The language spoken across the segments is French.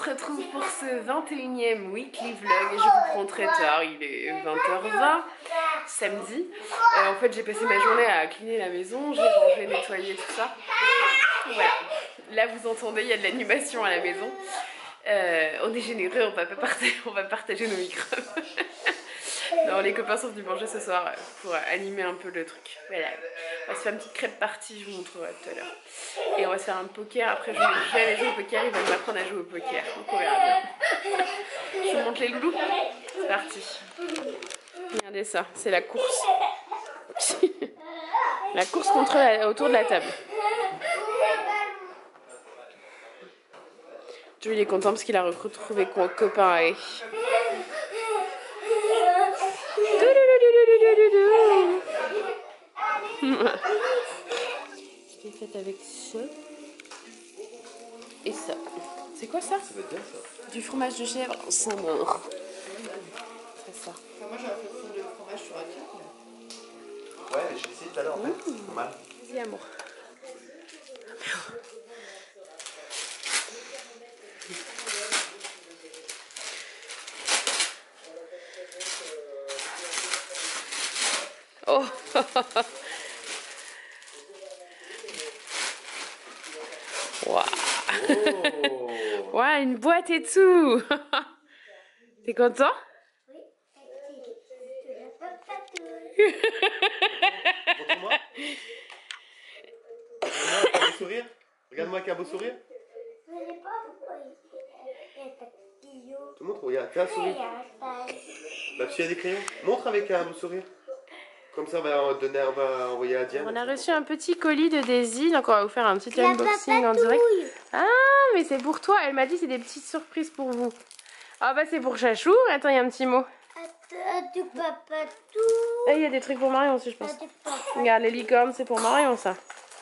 se retrouve pour ce 21e weekly vlog et je vous prends très tard, il est 20h20, samedi. En fait j'ai passé ma journée à cleaner la maison, j'ai rangé, nettoyé, tout ça. Voilà, là vous entendez, il y a de l'animation à la maison. On est généreux, on va partager nos micros. Non, les copains sont venus manger ce soir pour animer un peu le truc. Voilà. On va se faire une petite crêpe partie, je vous montrerai tout à l'heure. Et on va se faire un poker. Après, je vais aller jouer au poker. Il va nous apprendre à jouer au poker. Donc, on verra bien. Je vous montre les loulous. C'est parti. Regardez ça, c'est la course. La course autour de la table. Joe, il est content parce qu'il a retrouvé copain avec. Je l'ai faite avec ça et ça. C'est quoi ça? Ça va être bien ça. Du fromage de chèvre sans mort. C'est ça. Enfin, moi j'aurais fait le fromage sur la carte. Ouais, j'ai essayé tout à l'heure en fait. C'est pas mal. Vas-y, amour. Oh. Waouh. Oh. Ouais, une boîte et tout. T'es content? Montre-moi. Regarde-moi avec un beau sourire. Regarde-moi avec un beau sourire. Te montre, regarde, fais un sourire. Là-dessus, il y a des crayons. Montre avec un beau sourire. Comme ça, on va envoyer à Diane. On a reçu un petit colis de Daisy, donc on va vous faire un petit unboxing en direct. Ah, mais c'est pour toi. Elle m'a dit c'est des petites surprises pour vous. Ah bah c'est pour Chachou. Attends, il y a un petit mot. Et il y a des trucs pour Marion aussi, je pense. Regarde, les licornes, c'est pour Marion, ça.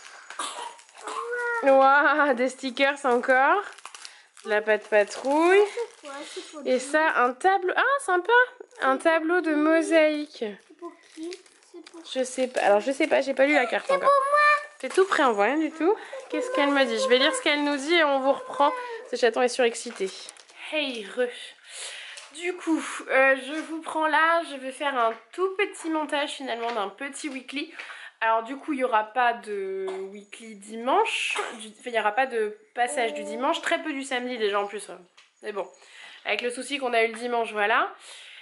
Waouh, des stickers encore. De la pâte patrouille. Et ça, un tableau. Ah, sympa. Un tableau de mosaïque. Je sais pas. Alors, je sais pas, j'ai pas lu la carte encore. C'est tout prêt, on voit rien du tout. Qu'est-ce qu'elle me dit? Je vais lire ce qu'elle nous dit et on vous reprend. Ce chaton est surexcité. Hey, Du coup, je vous prends là. Je vais faire un tout petit montage finalement d'un petit weekly. Alors du coup, il n'y aura pas de weekly dimanche. Il n'y aura pas de passage du dimanche. Très peu du samedi déjà en plus. Mais bon, avec le souci qu'on a eu le dimanche, voilà.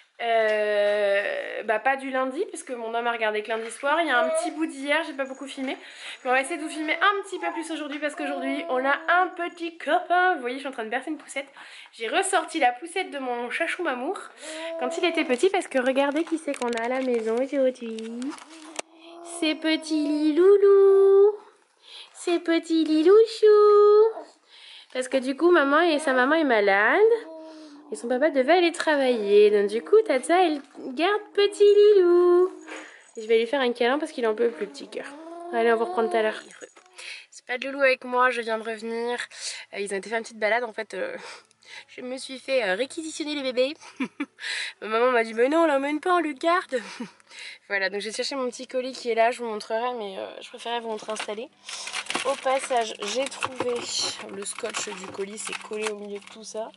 Bah pas du lundi parce que mon homme a regardé que lundi soir. Il y a un petit bout d'hier, j'ai pas beaucoup filmé, mais on va essayer de vous filmer un petit peu plus aujourd'hui parce qu'aujourd'hui on a un petit copain. Vous voyez, je suis en train de bercer une poussette. J'ai ressorti la poussette de mon chachou Mamour quand il était petit parce que regardez qui c'est qu'on a à la maison aujourd'hui. C'est petit Loulou, c'est petit Lilouchou, parce que du coup sa maman est malade. Et son papa devait aller travailler. Donc du coup, Tata, elle garde petit Lilou. Et je vais lui faire un câlin parce qu'il est un peu plus petit cœur. Allez, on va reprendre tout à l'heure. C'est pas de loulou avec moi, je viens de revenir. Ils ont été faire une petite balade en fait. Je me suis fait réquisitionner les bébés. Ma maman m'a dit mais non, on l'emmène pas, on le garde. Voilà, donc j'ai cherché mon petit colis qui est là, je vous montrerai, mais je préférais vous montrer installé. Au passage, j'ai trouvé le scotch du colis, c'est collé au milieu de tout ça.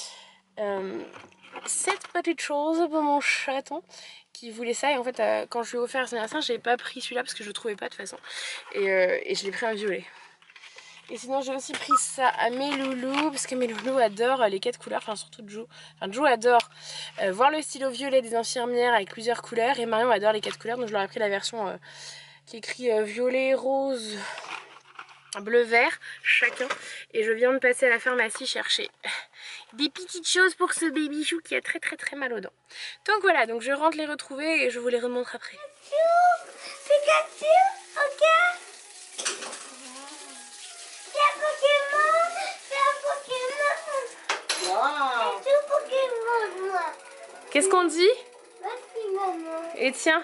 Cette petite chose pour mon chaton qui voulait ça, et en fait quand je lui ai offert la semaine dernière, j'avais pas pris celui-là parce que je le trouvais pas de toute façon, et je l'ai pris un violet. Et sinon j'ai aussi pris ça à mes loulous parce que mes loulous adorent les 4 couleurs, enfin surtout Joe. Enfin Joe adore voir le stylo violet des infirmières avec plusieurs couleurs, et Marion adore les 4 couleurs, donc je leur ai pris la version qui écrit violet, rose, bleu, vert chacun. Et je viens de passer à la pharmacie chercher des petites choses pour ce baby-chou qui a très mal aux dents. Donc voilà, donc je rentre les retrouver et je vous les remontre après. Pikachu, ok. C'est un Pokémon, c'est un Pokémon. Waouh! C'est un Pokémon, moi. Qu'est-ce qu'on dit? Merci, maman. Et tiens,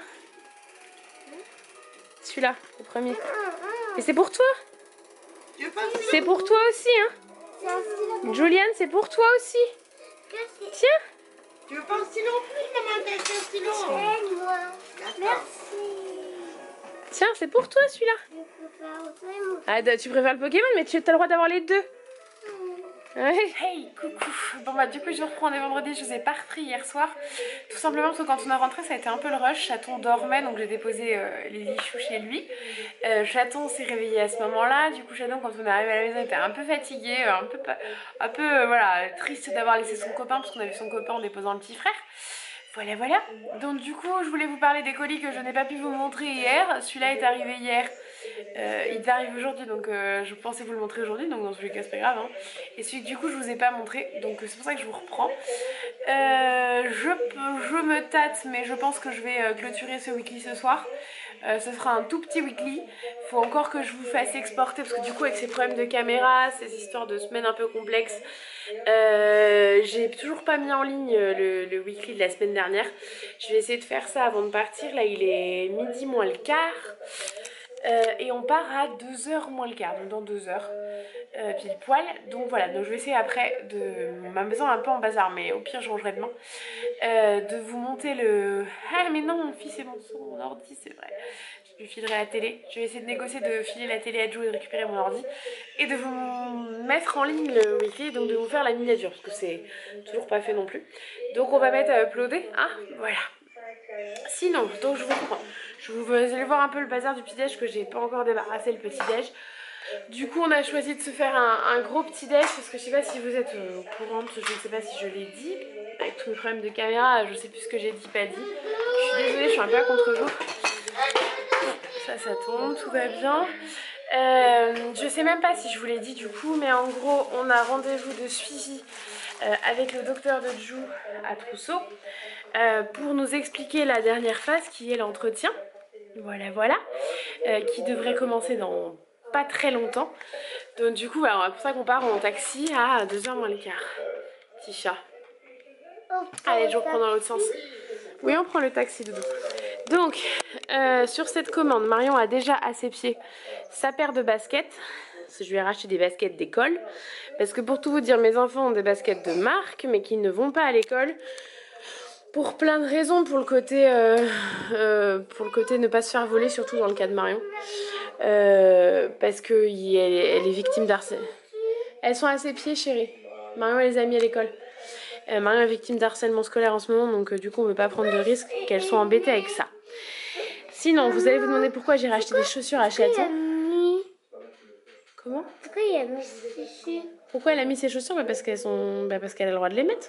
celui-là, le premier. Et c'est pour toi? Tu veux pas le C'est pour toi aussi, hein? C'est un stylo. Juliane, c'est pour toi aussi. Tiens. Tu veux pas un stylo en plus, maman? T'as acheté un stylo? Moi. D'accord. Merci. Tiens, c'est pour toi celui-là. Je préfère aussi mon. Ah, tu préfères le Pokémon, mais tu as le droit d'avoir les deux. Hey, coucou. Bon bah du coup je reprends des vendredis, je vous ai pas repris hier soir. Tout simplement parce que quand on est rentré ça a été un peu le rush. Chaton dormait donc j'ai déposé les lichous chez lui. Chaton s'est réveillé à ce moment-là. Du coup Chaton quand on est arrivé à la maison était un peu fatigué, un peu voilà, triste d'avoir laissé son copain parce qu'on a vu son copain en déposant le petit frère. Voilà. Donc du coup je voulais vous parler des colis que je n'ai pas pu vous montrer hier. Celui-là est arrivé hier. Il devait arriver aujourd'hui donc je pensais vous le montrer aujourd'hui, donc dans tous les cas c'est pas grave hein. Et celui que du coup je vous ai pas montré donc c'est pour ça que je vous reprends. Je me tâte mais je pense que je vais clôturer ce weekly ce soir. Ce sera un tout petit weekly. Faut encore que je vous fasse exporter parce que du coup avec ces problèmes de caméra, ces histoires de semaines un peu complexes, j'ai toujours pas mis en ligne le weekly de la semaine dernière. Je vais essayer de faire ça avant de partir. Là il est midi moins le quart. Et on part à 2h moins le quart, donc dans 2h, pile poil. Donc voilà, donc je vais essayer après de... Ma maison est un peu en bazar, mais au pire je rangerai demain. De vous monter le... Ah mais non, mon fils est mon ordi, c'est vrai. Je lui filerai la télé. Je vais essayer de négocier de filer la télé à Joe et de récupérer mon ordi. Et de vous mettre en ligne le weekly, donc de vous faire la miniature, parce que c'est toujours pas fait non plus. Donc on va mettre à uploader, hein, voilà. Sinon, donc je vous reprends. Vous allez voir un peu le bazar du petit-déj que j'ai pas encore débarrassé le petit-déj. Du coup, on a choisi de se faire un gros petit-déj parce que je sais pas si vous êtes au courant, je ne sais pas si je l'ai dit. Avec tous mes problèmes de caméra, je sais plus ce que j'ai dit, pas dit. Je suis désolée, je suis un peu à contre-jour. Ça tombe, tout va bien. Je sais même pas si je vous l'ai dit du coup, mais en gros, on a rendez-vous de suivi avec le docteur de Jou à Trousseau pour nous expliquer la dernière phase qui est l'entretien. Voilà. Qui devrait commencer dans pas très longtemps. Donc du coup, voilà, c'est pour ça qu'on part en taxi à 2h moins le quart. Petit chat. Allez, je reprends dans l'autre sens. Oui, on prend le taxi, Doudou. Donc, sur cette commande, Marion a déjà à ses pieds sa paire de baskets. Je lui ai racheté des baskets d'école. Parce que pour tout vous dire, mes enfants ont des baskets de marque, mais qui ne vont pas à l'école. Pour plein de raisons, pour le côté ne pas se faire voler, surtout dans le cas de Marion. Parce qu'elle est victime d'harcèlement. Elles sont à ses pieds, chérie. Marion les a mis à l'école. Marion est victime d'harcèlement scolaire en ce moment, donc du coup on ne veut pas prendre de risque qu'elles soient embêtées avec ça. Sinon, vous allez vous demander pourquoi j'ai racheté des chaussures à Chaton. Comment? Pourquoi il a mis ses chaussures? Pourquoi elle a mis ses chaussures? Parce qu'elle a le droit de les mettre.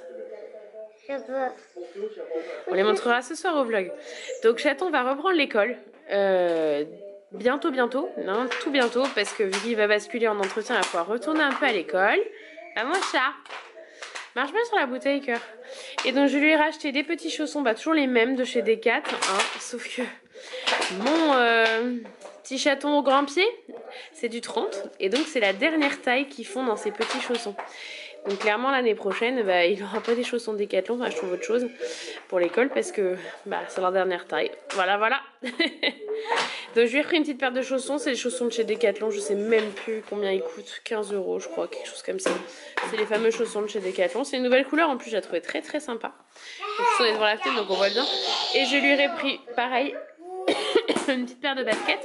On les montrera ce soir au vlog. Donc Chaton va reprendre l'école. Bientôt, non, tout bientôt, parce que vu qu'il va basculer en entretien, il va pouvoir retourner un peu à l'école. Ah mon chat, marche bien sur la bouteille, cœur. Et donc je lui ai racheté des petits chaussons, toujours les mêmes de chez Decat, hein, sauf que mon petit chaton au grand pied, c'est du 30, et donc c'est la dernière taille qu'ils font dans ces petits chaussons. Donc clairement l'année prochaine, il n'aura pas des chaussons Décathlon, je trouve autre chose pour l'école parce que c'est leur dernière taille. Voilà. Donc je lui ai pris une petite paire de chaussons, c'est les chaussons de chez Décathlon, je sais même plus combien ils coûtent, 15 € je crois, quelque chose comme ça. C'est les fameux chaussons de chez Décathlon, c'est une nouvelle couleur en plus, je la trouvais très très sympa. Les chaussons sont devant la fenêtre donc on voit bien. Et je lui ai pris pareil, une petite paire de baskets.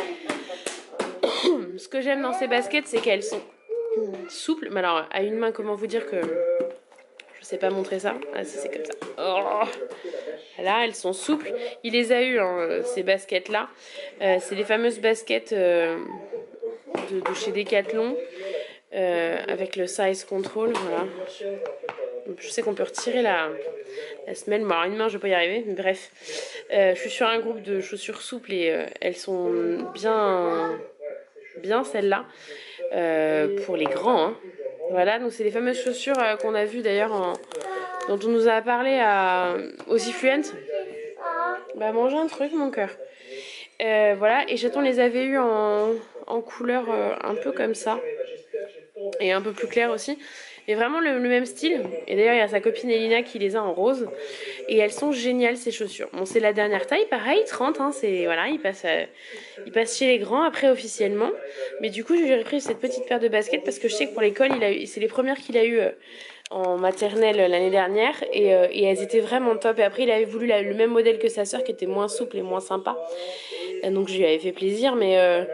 Ce que j'aime dans ces baskets c'est qu'elles sont souples, mais alors à une main comment vous dire que je sais pas montrer ça. Ah ça c'est comme ça. Oh. Là elles sont souples. Il les a eu ces baskets là. C'est les fameuses baskets de chez Decathlon avec le size control. Voilà. Je sais qu'on peut retirer la semelle. Bon, alors une main je vais pas y arriver, mais bref. Je suis sur un groupe de chaussures souples et elles sont bien celles-là. Pour les grands, hein. Voilà, donc c'est les fameuses chaussures qu'on a vues d'ailleurs dont on nous a parlé aux Ifluent. Mange un truc mon cœur. Voilà, et Chaton les avait eues en couleur un peu comme ça et un peu plus clair aussi, mais vraiment le même style. Et d'ailleurs il y a sa copine Elina qui les a en rose et elles sont géniales ces chaussures. Bon, c'est la dernière taille, pareil 30 hein, c'est voilà, il passe chez les grands après officiellement, mais du coup je lui ai pris cette petite paire de baskets parce que je sais que pour l'école c'est les premières qu'il a eu en maternelle l'année dernière et elles étaient vraiment top. Et après il avait voulu le même modèle que sa sœur qui était moins souple et moins sympa, donc je lui avais fait plaisir, mais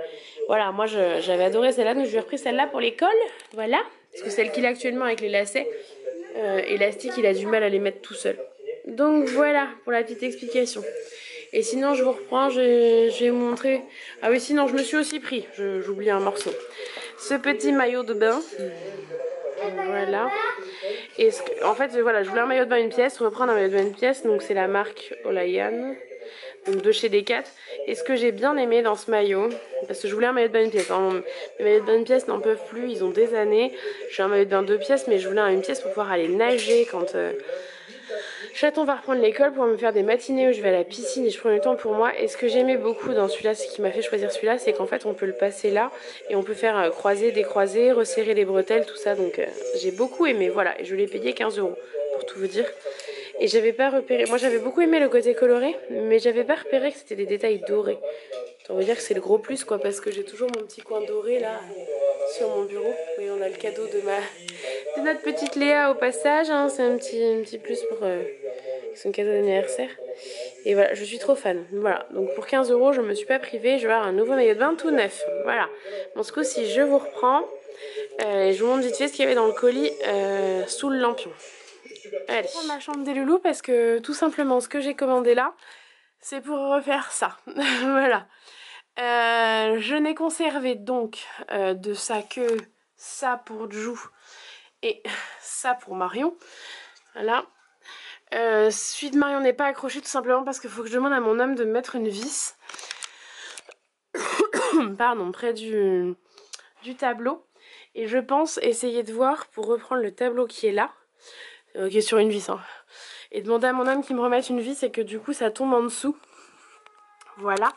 Voilà, moi j'avais adoré celle-là, donc je lui ai repris celle-là pour l'école. Voilà, parce que celle qu'il a actuellement avec les lacets élastiques, il a du mal à les mettre tout seul. Donc voilà pour la petite explication. Et sinon je vous reprends, je vais vous montrer. Ah oui, sinon je me suis aussi pris, j'oublie un morceau. Ce petit maillot de bain. Voilà. Et en fait, voilà, je voulais un maillot de bain une pièce, reprendre un maillot de bain une pièce, donc c'est la marque Olayan, donc de chez Decat. Et ce que j'ai bien aimé dans ce maillot, parce que je voulais un maillot de bain une pièce, hein, les maillots de bain une pièce n'en peuvent plus, ils ont des années. J'ai un maillot de bain 2 pièces, mais je voulais une pièce pour pouvoir aller nager quand Chaton va reprendre l'école pour me faire des matinées où je vais à la piscine et je prends le temps pour moi. Et ce que j'aimais beaucoup dans celui-là, ce qui m'a fait choisir celui-là, c'est qu'en fait on peut le passer là et on peut faire croiser, décroiser, resserrer les bretelles, tout ça. Donc j'ai beaucoup aimé, voilà. Et je l'ai payé 15 € pour tout vous dire. Et j'avais pas repéré, moi j'avais beaucoup aimé le côté coloré, mais j'avais pas repéré que c'était des détails dorés. On va dire que c'est le gros plus quoi, parce que j'ai toujours mon petit coin doré là sur mon bureau. Oui, on a le cadeau de notre petite Léa au passage, hein. C'est un petit plus pour son cadeau d'anniversaire. Et voilà, je suis trop fan. Voilà, donc pour 15 € je me suis pas privée, je vais avoir un nouveau maillot de bain tout neuf. Voilà, bon ce coup-ci je vous reprends et je vous montre vite fait ce qu'il y avait dans le colis sous le lampion. Allez, je prends ma chambre des loulous parce que tout simplement ce que j'ai commandé là, c'est pour refaire ça. Voilà. Je n'ai conservé donc de ça que ça pour Jou et ça pour Marion. Voilà. Celui de Marion n'est pas accroché tout simplement parce qu'il faut que je demande à mon homme de mettre une vis pardon, près du tableau. Et je pense essayer de voir pour reprendre le tableau qui est là, qui est sur une vis, hein, et demander à mon homme qu'il me remette une vis et que du coup ça tombe en dessous. Voilà.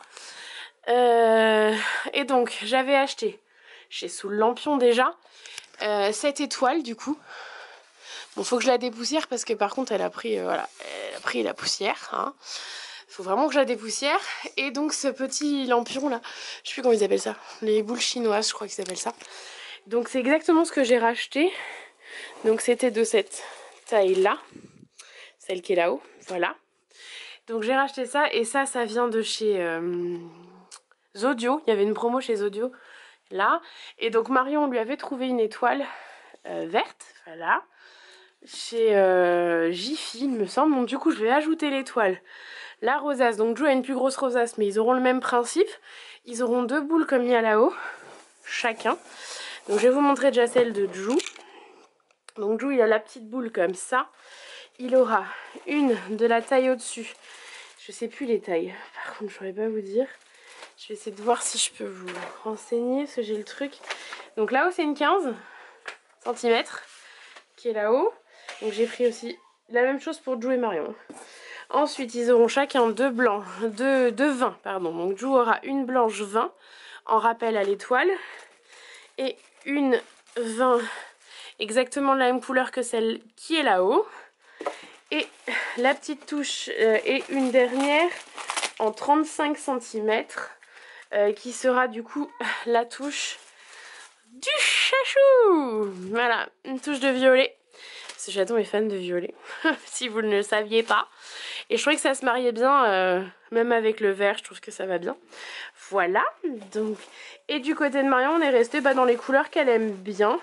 Et donc j'avais acheté chez Sous le Lampion déjà cette étoile du coup. Bon, faut que je la dépoussière parce que par contre elle a pris voilà, elle a pris la poussière, hein. Faut vraiment que je la dépoussière. Et donc ce petit lampion là, je sais plus comment ils appellent ça, les boules chinoises je crois qu'ils appellent ça. Donc c'est exactement ce que j'ai racheté. Donc c'était de cette taille là, celle qui est là-haut, voilà. Donc j'ai racheté ça et ça vient de chez Zodio. Il y avait une promo chez Zodio là. Et donc Marion, on lui avait trouvé une étoile verte, voilà, chez Jiffy il me semble. Donc du coup je vais ajouter l'étoile, la rosace. Donc Jou a une plus grosse rosace mais ils auront le même principe. Ils auront 2 boules comme il y a là-haut, chacun. Donc je vais vous montrer déjà celle de Jou. Donc Jou il a la petite boule comme ça. Il aura une de la taille au-dessus. Je sais plus les tailles. Par contre je ne saurais pas vous dire. Je vais essayer de voir si je peux vous renseigner parce que j'ai le truc. Donc là-haut c'est une 15 cm qui est là-haut. Donc j'ai pris aussi la même chose pour Jou et Marion. Ensuite ils auront chacun 2 blancs, 2 20 pardon. Donc Jou aura une blanche 20 en rappel à l'étoile. Et une 20 exactement de la même couleur que celle qui est là-haut. Et la petite touche et une dernière en 35 cm qui sera du coup la touche du chachou. Voilà, une touche de violet. Ce chaton est fan de violet, si vous ne le saviez pas. Et je trouvais que ça se mariait bien, même avec le vert, je trouve que ça va bien. Voilà, donc. Et du côté de Marion, on est resté dans les couleurs qu'elle aime bien.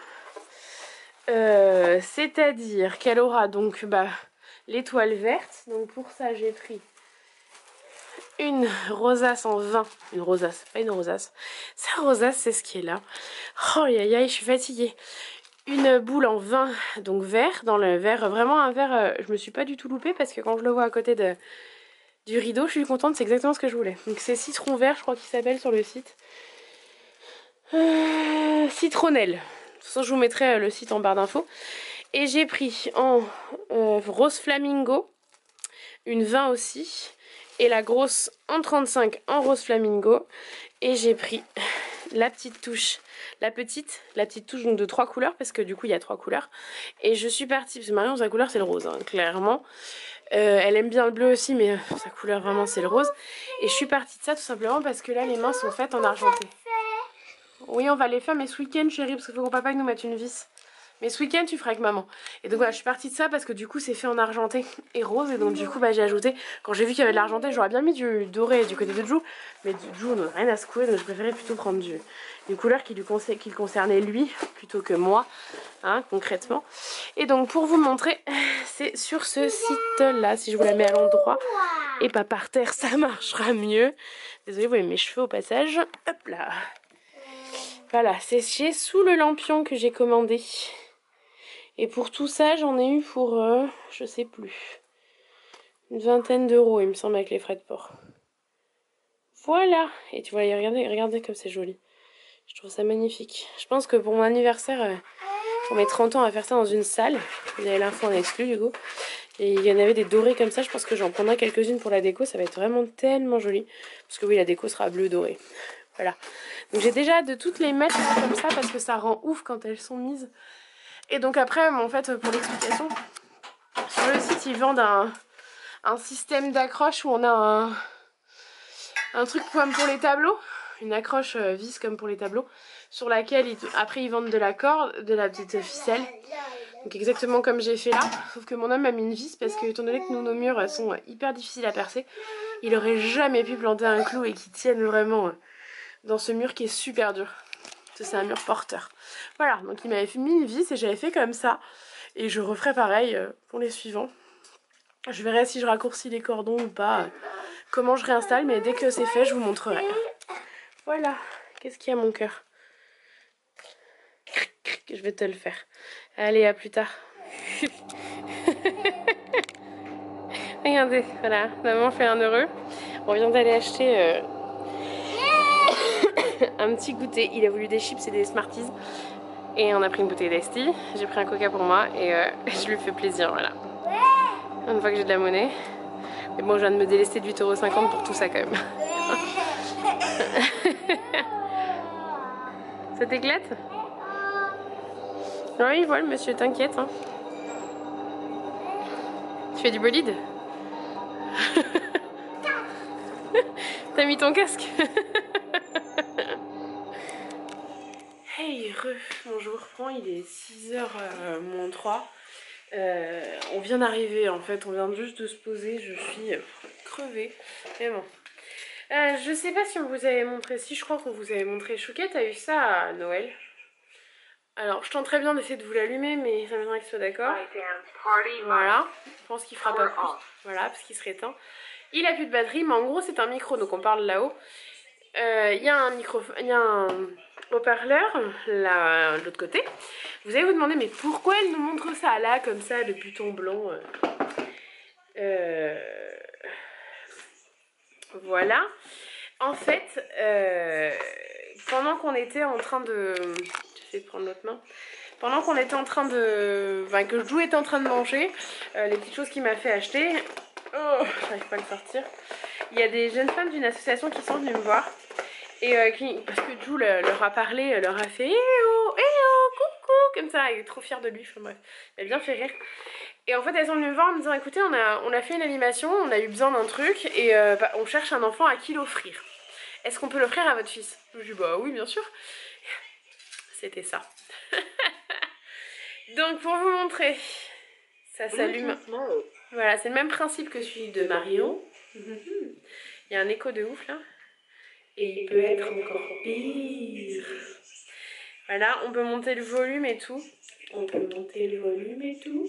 C'est-à-dire qu'elle aura donc l'étoile verte. Donc pour ça, j'ai pris une rosace en 20. Une rosace, pas une rosace. Sa rosace, c'est ce qui est là. Oh aïe aïe, je suis fatiguée. Une boule en 20, donc vert, dans le vert, vraiment un vert, je me suis pas du tout loupée parce que quand je le vois à côté du rideau, je suis contente, c'est exactement ce que je voulais. Donc c'est citron vert, je crois qu'il s'appelle sur le site. Citronnelle. De toute façon, je vous mettrai le site en barre d'infos. Et j'ai pris en rose flamingo, une 20 aussi, et la grosse en 35 en rose flamingo. Et j'ai pris la petite touche, la petite touche donc de 3 couleurs, parce que du coup il y a 3 couleurs. Et je suis partie, parce que Marion sa couleur c'est le rose, hein, clairement. Elle aime bien le bleu aussi, mais sa couleur vraiment c'est le rose. Et je suis partie de ça tout simplement parce que là les mains sont faites en argenté. Oui, on va les faire, mais ce week-end chérie, parce qu'il faut que papa nous mette une vis. Mais ce week-end tu feras avec maman. Et donc voilà, je suis partie de ça parce que du coup c'est fait en argenté et rose. Et donc du coup bah, j'ai ajouté, quand j'ai vu qu'il y avait de l'argenté, j'aurais bien mis du doré du côté de Jou. Mais du Jou on n'a rien à secouer, donc je préférais plutôt prendre une couleur qui le concernait lui plutôt que moi, hein, concrètement. Et donc pour vous montrer, c'est sur ce site là, si je vous la mets à l'endroit et pas par terre ça marchera mieux. Désolée, vous voyez mes cheveux au passage. Hop là. Voilà, c'est chez Sous le Lampion que j'ai commandé. Et pour tout ça, j'en ai eu pour, je sais plus, une vingtaine d'euros, il me semble, avec les frais de port. Voilà. Et tu vois, regardez comme c'est joli. Je trouve ça magnifique. Je pense que pour mon anniversaire, pour mes 30 ans, on va faire ça dans une salle. Vous avez l'info en exclu, du coup. Et il y en avait des dorés comme ça. Je pense que j'en prendrai quelques-unes pour la déco. Ça va être vraiment tellement joli. Parce que oui, la déco sera bleu doré. Voilà. Donc j'ai déjà hâte de toutes les mettre comme ça parce que ça rend ouf quand elles sont mises. Et donc après, en fait, pour l'explication, sur le site, ils vendent un système d'accroche où on a un truc comme pour les tableaux, une accroche vis comme pour les tableaux, sur laquelle après ils vendent de la corde, de la petite ficelle. Donc exactement comme j'ai fait là, sauf que mon homme a mis une vis parce que étant donné que nos murs sont hyper difficiles à percer, il aurait jamais pu planter un clou et qu'il tienne vraiment dans ce mur qui est super dur. C'est un mur porteur. Voilà, donc il m'avait mis une vis et j'avais fait comme ça. Et je referai pareil pour les suivants. Je verrai si je raccourcis les cordons ou pas, comment je réinstalle, mais dès que c'est fait, je vous montrerai. Voilà, qu'est-ce qu'il y a mon cœur? Je vais te le faire. Allez, à plus tard. Regardez, voilà, maman fait un heureux. On vient d'aller acheter un petit goûter. Il a voulu des chips et des Smarties. Et on a pris une bouteille d'Esti. J'ai pris un coca pour moi et je lui fais plaisir, voilà. Une fois que j'ai de la monnaie. Mais bon, je viens de me délester de 8,50 € pour tout ça quand même. Ça t'éclate? Oui, voilà, monsieur, t'inquiète. Hein. Tu fais du bolide? T'as mis ton casque? Hey, bon, je vous reprends, il est 6h moins 3. On vient d'arriver en fait, on vient juste de se poser, je suis crevée. Mais bon. Je sais pas si on vous avait montré, si je crois qu'on vous avait montré. Chouquette a eu ça à Noël. Alors, je tenterais bien d'essayer de vous l'allumer, mais ça m'aimerait qu'il soit d'accord. Voilà, je pense qu'il fera pas plus. Voilà, parce qu'il serait éteint. Il a plus de batterie, mais en gros, c'est un micro, donc on parle là-haut. Il y a un micro, il y a un haut-parleur là de l'autre côté. Vous allez vous demander mais pourquoi elle nous montre ça là comme ça le bouton blanc voilà. En fait pendant qu'on était en train de j'essaie de prendre l'autre main. Pendant qu'on était en train de que Jou était en train de manger les petites choses qu'il m'a fait acheter. Oh, j'arrive pas à le sortir. Il y a des jeunes femmes d'une association qui sont venues me voir. Et parce que Jou leur a parlé, leur a fait eh oh, coucou, comme ça, elle est trop fière de lui, enfin bref, elle a bien fait rire. Et en fait, elles sont venues me voir en me disant écoutez, on a fait une animation, on a eu besoin d'un truc et on cherche un enfant à qui l'offrir. Est-ce qu'on peut l'offrir à votre fils? Je lui dis bah oui, bien sûr. C'était ça. Donc pour vous montrer, ça s'allume. Voilà, c'est le même principe que celui de Mario. Il y a un écho de ouf là. Et il peut être encore pire. Voilà, on peut monter le volume et tout. On peut monter le volume et tout.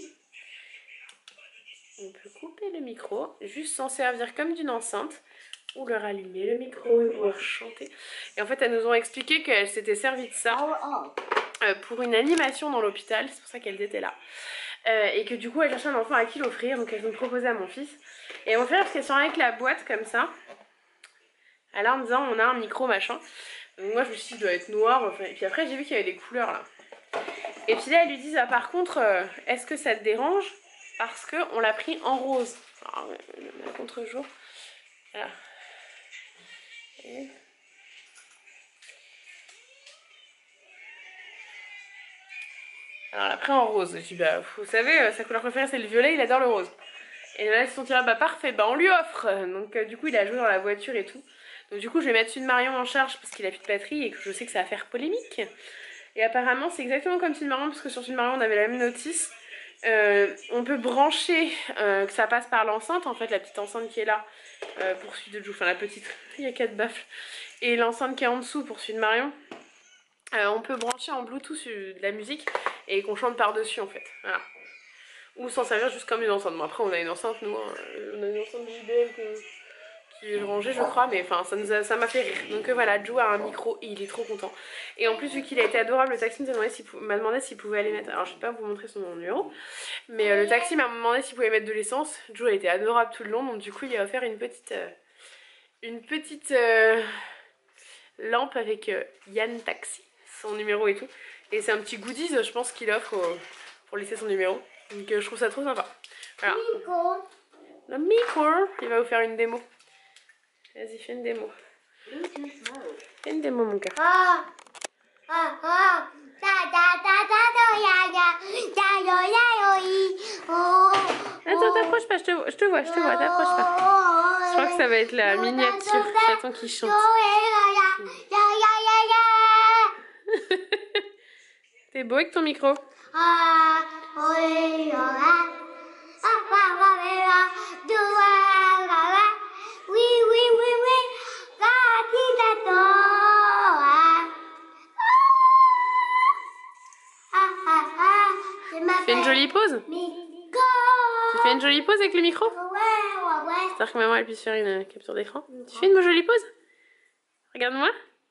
On peut couper le micro, juste s'en servir comme d'une enceinte. Ou leur allumer le micro et pouvoir chanter. Et en fait, elles nous ont expliqué qu'elles s'étaient servies de ça pour une animation dans l'hôpital. C'est pour ça qu'elles étaient là. Et que du coup, elles cherchaient un enfant à qui l'offrir. Donc elles ont proposé à mon fils. Et on fait parce qu'elles sont avec la boîte comme ça. Alors en me disant on a un micro machin. Donc moi je me suis dit il doit être noir. Enfin, et puis après j'ai vu qu'il y avait des couleurs là. Et puis là elles lui disent ah, par contre est-ce que ça te dérange? Parce qu'on l'a pris en rose. Alors le contre-jour. Voilà. Et... alors on l'a pris en rose. Je dis bah vous savez sa couleur préférée c'est le violet, il adore le rose. Et là ils se sont dit ah bah parfait, bah on lui offre. Donc du coup il a joué dans la voiture et tout. Donc du coup je vais mettre celui de Marion en charge parce qu'il a plus de batterie et que je sais que ça va faire polémique. Et apparemment c'est exactement comme Filmarion, parce que sur Filmarion on avait la même notice. On peut brancher, que ça passe par l'enceinte, en fait la petite enceinte qui est là pour celui de Jou, enfin la petite, il y a 4 baffles, et l'enceinte qui est en dessous pour celui de Marion. On peut brancher en Bluetooth de la musique et qu'on chante par dessus en fait, voilà. Ou s'en servir juste comme une enceinte. Bon après on a une enceinte nous, hein. On a une enceinte JBL qui est rangée je crois, mais enfin ça m'a fait rire. Donc voilà, Jou a un micro et il est trop content. Et en plus vu qu'il a été adorable, le taxi m'a demandé s'il pouvait aller mettre, alors je vais pas vous montrer son numéro, mais le taxi m'a demandé s'il pouvait mettre de l'essence. Jou a été adorable tout le long, donc du coup il a offert une petite lampe avec Yann Taxi, son numéro et tout. Et c'est un petit goodies je pense qu'il offre pour laisser son numéro. Donc je trouve ça trop sympa. Voilà. Le micro, il va vous faire une démo. Vas-y, fais une démo. Fais une démo, mon cœur. Attends, t'approches pas, je te vois, t'approches pas. Je crois que ça va être la miniature chaton qui chante. T'es beau avec ton micro. Fais une jolie pause. Tu fais une jolie pause avec le micro? J'espère que maman elle puisse faire une capture d'écran. Tu fais une jolie pause? Regarde-moi.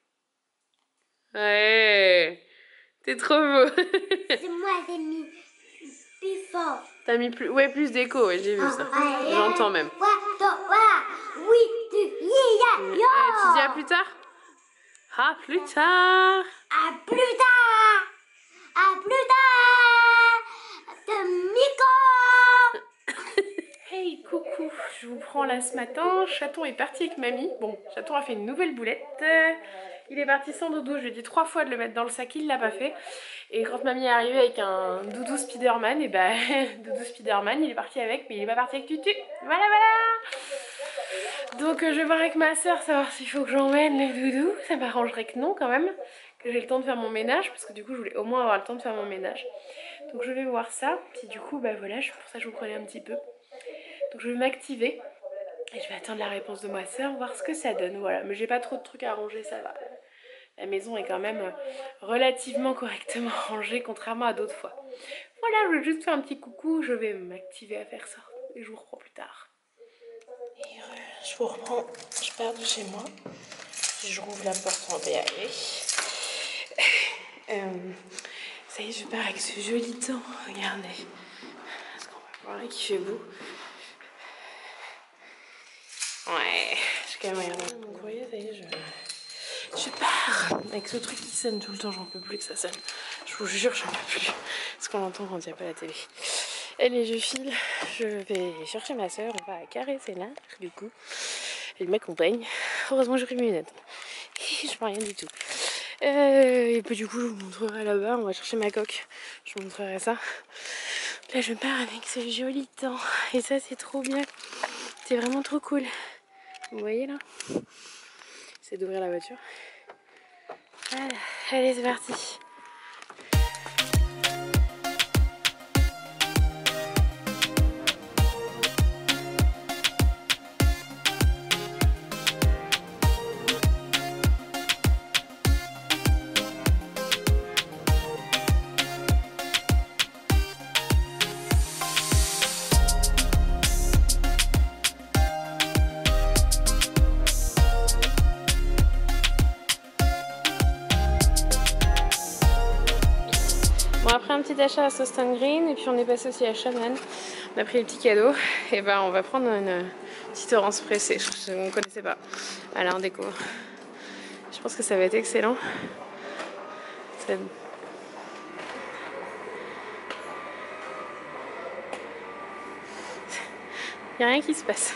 Ouais. T'es trop beau. C'est moi, j'ai mis plus fort. T'as mis plus d'écho, ouais, j'ai vu ça. J'entends même. Tu dis à plus tard? À plus tard. À plus tard. À plus tard. De micro. Hey, coucou. Je vous prends là ce matin. Chaton est parti avec mamie. Bon, Chaton a fait une nouvelle boulette. Il est parti sans doudou. Je lui ai dit 3 fois de le mettre dans le sac. Il l'a pas fait. Et quand mamie est arrivée avec un doudou Spider-Man, et bah, doudou Spider-Man, il est parti avec, mais il est pas parti avec Tutu. Voilà, voilà. Donc je vais voir avec ma soeur, savoir s'il faut que j'emmène le doudou. Ça m'arrangerait que non, quand même. Que j'ai le temps de faire mon ménage. Parce que du coup, je voulais au moins avoir le temps de faire mon ménage. Donc je vais voir ça. Puis du coup, bah voilà, pour ça je vous prenais un petit peu. Donc je vais m'activer. Et je vais attendre la réponse de ma soeur, voir ce que ça donne. Voilà, mais j'ai pas trop de trucs à ranger, ça va. La maison est quand même relativement correctement rangée, contrairement à d'autres fois. Voilà, je vais juste faire un petit coucou, je vais m'activer à faire ça. Et je vous reprends plus tard. Et je vous reprends, je pars de chez moi. Je rouvre la porte, on va y aller. Ça y est, je pars avec ce joli temps, regardez. Parce qu'on va voir là qu'il fait beau. Ouais, je vais quand même regarder mon courrier, ça y est, je pars avec ce truc qui sonne tout le temps, j'en peux plus que ça sonne. Je vous jure, j'en peux plus. Parce qu'on l'entend quand il n'y a pas la télé. Allez, je file, je vais chercher ma soeur, on va caresser là, du coup. Elle m'accompagne. Heureusement, j'ai pris mes lunettes. Je vois rien du tout. Et puis du coup, je vous montrerai là-bas, on va chercher ma coque. Je vous montrerai ça. Là, je pars avec ce joli temps. Et ça, c'est trop bien. C'est vraiment trop cool. Vous voyez là? C'est d'ouvrir la voiture. Voilà, allez c'est parti. Bon, après un petit achat à Sostan Green et puis on est passé aussi à Shannon. On a pris le petit cadeau et ben on va prendre une petite orange pressée. On ne connaissait pas. Voilà, on découvre. Je pense que ça va être excellent. Ça... Il n'y a rien qui se passe.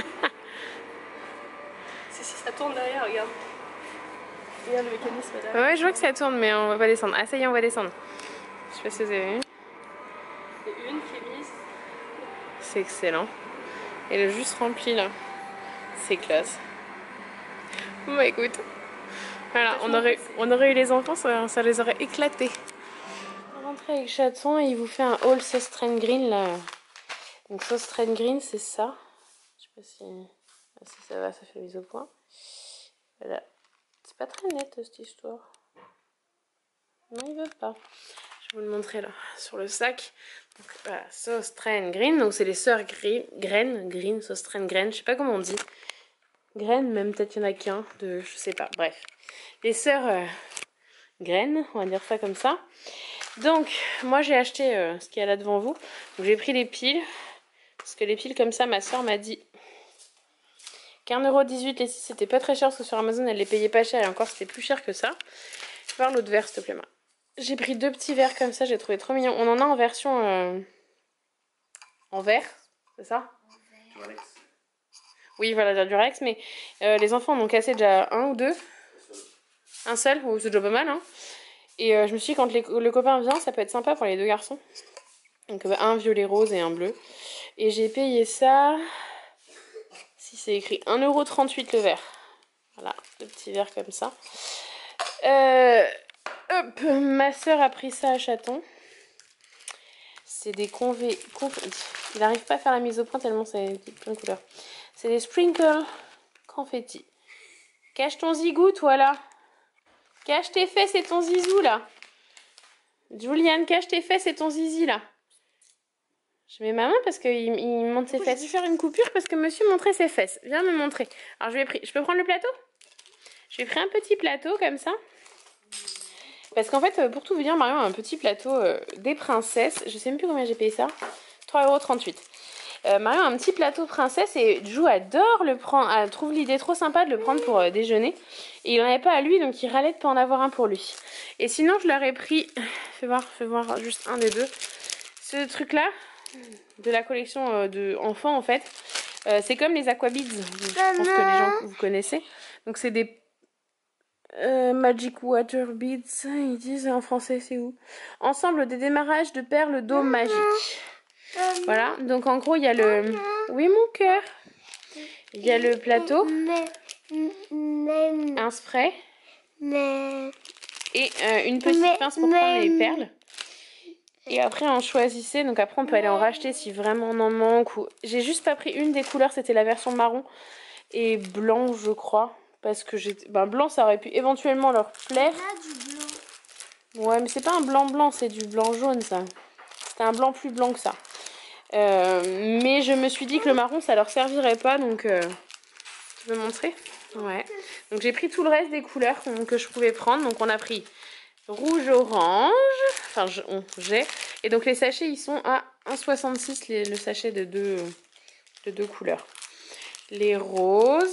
Si ça tourne derrière, regarde. Regarde le mécanisme derrière. Ouais, je vois que ça tourne, mais on va pas descendre. Ah, ça y est, on va descendre. Je sais pas si vous avez vu. Et une qui est mise. C'est excellent. Elle est juste remplie là. C'est classe. Bon, bah écoute, Voilà, on aurait eu les enfants, ça les aurait éclatés. On va rentrer avec Chaton et il vous fait un haul sauce train green là. Donc sauce train green, c'est ça. Je sais pas si ça va, ça fait mise au point. Voilà. C'est pas très net cette histoire. Non, il veut pas. Je vais vous le montrer là, sur le sac. Donc voilà, sauce train green. Donc c'est les sœurs green, sauce train green. Je sais pas comment on dit. Graines, même peut-être qu'il y en a qu'un, je sais pas. Bref. Les sœurs graines, on va dire ça comme ça. Donc, moi j'ai acheté ce qu'il y a là devant vous. Donc j'ai pris les piles. Parce que les piles comme ça, ma soeur m'a dit qu'1,18€ les 6, c'était pas très cher parce que sur Amazon elle les payait pas cher et encore c'était plus cher que ça. Je vais voir l'autre verre s'il te plaît. J'ai pris 2 petits verres comme ça, j'ai trouvé trop mignon. On en a en version en verre, c'est ça? Durex. Oui, voilà, du Durex, mais les enfants en ont cassé déjà un ou deux. Un seul, c'est déjà pas mal, hein. Et je me suis dit, quand le copain vient, ça peut être sympa pour les deux garçons. Donc un violet rose et un bleu. Et j'ai payé ça, si c'est écrit, 1,38€ le verre. Voilà, le petit verre comme ça. Hop, ma soeur a pris ça à Chaton. C'est des il n'arrive pas à faire la mise au point tellement c'est plein de couleurs. C'est des sprinkles confetti. Cache ton zigou, toi là. Cache tes fesses et ton zizou là. Juliane, cache tes fesses et ton zizi là. Je mets ma main parce qu'il montre ses fesses. Je vais faire une coupure parce que monsieur montrait ses fesses. Viens me montrer. Alors je peux prendre le plateau? J'ai pris un petit plateau comme ça. Parce qu'en fait, pour tout vous dire, Marion a un petit plateau des princesses. Je sais même plus combien j'ai payé ça. 3,38€. Marion a un petit plateau princesse et Jou adore le prendre. Elle trouve l'idée trop sympa de le prendre pour déjeuner. Et il n'en avait pas à lui, donc il râlait de pas en avoir un pour lui. Et sinon, je leur ai pris. Fais voir juste un des deux. Ce truc-là, de la collection de enfants en fait. C'est comme les Aquabeads. Je pense que les gens vous connaissez. Donc c'est des Magic Water Beads, ils disent en français, c'est où? Ensemble des démarrages de perles d'eau magique. Voilà, donc en gros il y a le... Oui mon cœur. Il y a le plateau, un spray et une petite pince pour prendre les perles. Et après on choisissait, donc après on peut aller en racheter si vraiment on en manque. Ou... J'ai juste pas pris une des couleurs, c'était la version marron et blanc je crois. Parce que blanc ça aurait pu éventuellement leur plaire. Ouais mais c'est pas un blanc blanc, c'est du blanc jaune ça. C'était un blanc plus blanc que ça. Mais je me suis dit que le marron ça leur servirait pas donc... Tu veux montrer? Ouais. Donc j'ai pris tout le reste des couleurs que je pouvais prendre. Donc on a pris rouge, orange. Enfin j'ai. Et donc les sachets ils sont à 1,66 le sachet de deux couleurs. Les roses.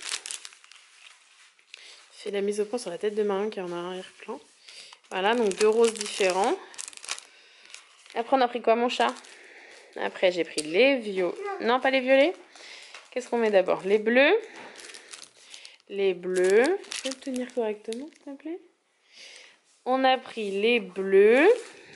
Fait la mise au point sur la tête de Marion qui est en arrière-plan. Voilà, donc 2 roses différents. Après, on a pris quoi, mon chat? Après, j'ai pris les violets. Non, pas les violets. Qu'est-ce qu'on met d'abord? Les bleus. Les bleus. Tu peux te tenir correctement, s'il te plaît? On a pris les bleus.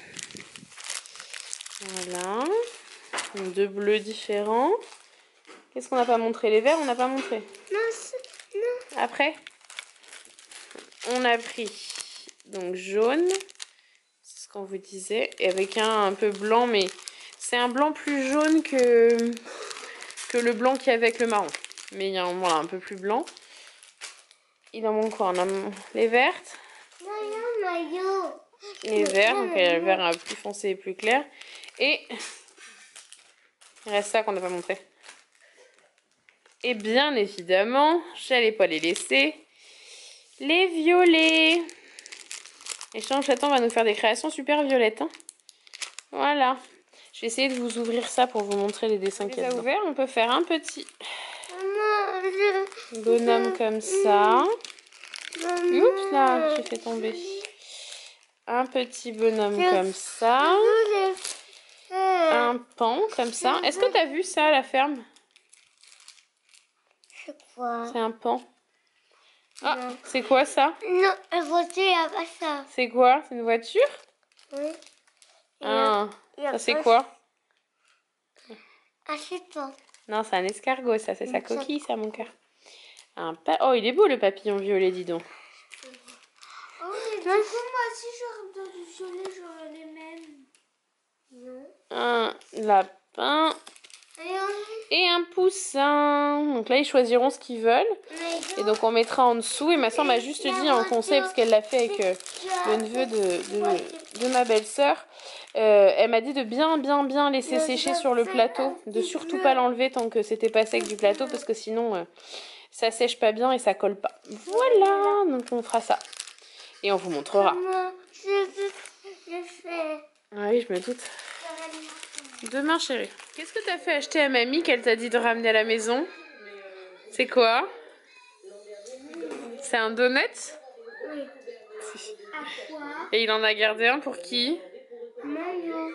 Voilà. Donc 2 bleus différents. Qu'est-ce qu'on n'a pas montré? Les verts, on n'a pas montré. Non. Après, on a pris donc jaune, c'est ce qu'on vous disait, et avec un peu blanc, mais c'est un blanc plus jaune que le blanc qu'il y a avec le marron. Mais il y a voilà, un peu plus blanc. Il en manque quoi? On a les vertes. Les verts, donc il y a le vert plus foncé et plus clair. Et il reste ça qu'on n'a pas montré. Et bien évidemment, j'allais pas les laisser. Les violets. Et Chaton va nous faire des créations super violettes. Hein. Voilà. Je vais essayer de vous ouvrir ça pour vous montrer les dessins qu'il y a dedans. Ouvert, on peut faire un petit bonhomme comme ça. Oups là, j'ai fait tomber. Un petit bonhomme comme ça. Un pan comme ça. Est-ce que tu as vu ça à la ferme? C'est un pan. Ah, c'est quoi ça? Non, la voiture, il n'y a pas ça. C'est quoi? C'est une voiture? Oui. Ah, ça c'est quoi? Ah, c'est toi. Non, c'est un escargot, ça. C'est sa coquille, ça, mon cœur. Oh, il est beau, le papillon violet, dis donc. du coup, moi aussi, j'aurais besoin du soleil, j'aurais les mêmes. Non. Un lapin Et et un poussin. Donc là, ils choisiront ce qu'ils veulent. Et donc, on mettra en dessous. Et ma soeur m'a juste dit en conseil, parce qu'elle l'a fait avec le neveu de ma belle-sœur. Elle m'a dit de bien laisser sécher sur le plateau. De surtout pas l'enlever tant que c'était pas sec du plateau, parce que sinon, ça sèche pas bien et ça colle pas. Voilà, donc on fera ça. Et on vous montrera. je fais. Ah oui, je me doute. Demain, chérie. Qu'est-ce que t'as fait acheter à mamie qu'elle t'a dit de ramener à la maison? C'est quoi? C'est un donut? Oui. À quoi? Et il en a gardé un pour qui? Maman.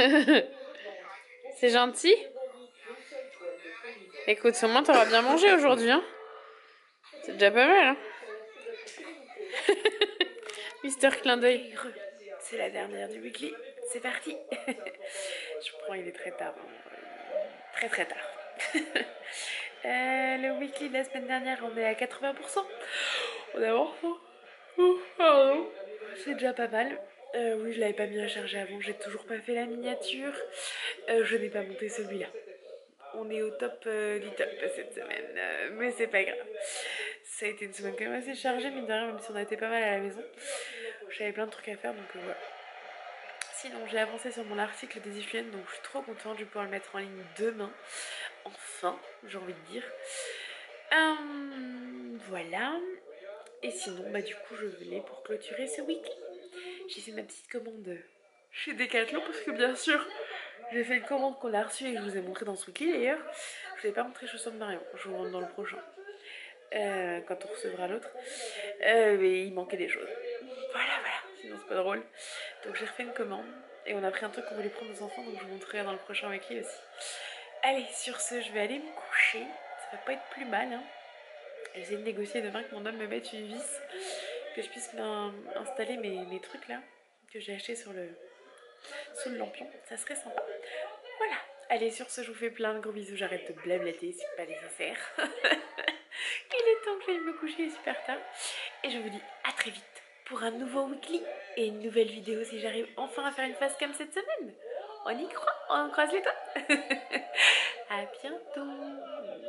C'est gentil? Écoute, au moins t'auras bien mangé aujourd'hui, hein? C'est déjà pas mal, hein? Mister Clin d'œil. C'est la dernière du weekly. C'est parti. Je prends, il est très tard. Très tard. Le weekly de la semaine dernière, on est à 80%. On avance. Pardon. C'est déjà pas mal. Oui, je l'avais pas mis à charger avant. J'ai toujours pas fait la miniature. Je n'ai pas monté celui-là. On est au top du top cette semaine. Mais c'est pas grave. Ça a été une semaine quand même assez chargée, mine de rien, même si on a été pas mal à la maison. J'avais plein de trucs à faire, donc voilà. Sinon, j'ai avancé sur mon article des IFN, donc je suis trop contente. Je vais pouvoir le mettre en ligne demain. Enfin, j'ai envie de dire. Voilà. Et sinon, bah du coup, je venais pour clôturer ce week-end. J'ai fait ma petite commande chez Decathlon parce que bien sûr, j'ai fait une commande qu'on a reçue et que je vous ai montré dans ce week-end d'ailleurs. Je ne vous ai pas montré chaussons de Marion, je vous montre dans le prochain. Quand on recevra l'autre. Mais il manquait des choses. Voilà, sinon c'est pas drôle. Donc j'ai refait une commande et on a pris un truc qu'on voulait prendre aux enfants, donc je vous montrerai dans le prochain week-end aussi. Allez, sur ce, je vais aller me coucher. Ça va pas être plus mal, hein. J'essaie de négocier demain que mon homme me mette une vis, que je puisse installer mes trucs là, que j'ai acheté sous le lampion. Ça serait sympa. Voilà. Allez, sur ce, je vous fais plein de gros bisous. J'arrête de blablater, c'est pas nécessaire. Il est temps que j'aille me coucher, il est super tard. Et je vous dis à très vite pour un nouveau weekly et une nouvelle vidéo si j'arrive enfin à faire une face cam cette semaine. On y croit, on croise les doigts. À bientôt.